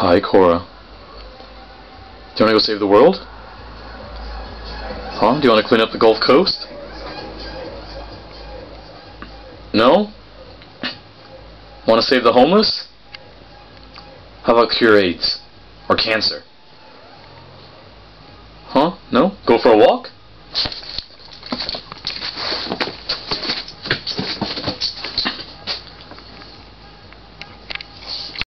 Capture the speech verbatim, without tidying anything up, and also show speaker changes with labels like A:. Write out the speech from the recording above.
A: Hi, Cora. Do you want to go save the world? Huh? Do you want to clean up the Gulf Coast? No? Want to save the homeless? How about cure AIDS? Or cancer? Huh? No? Go for a walk?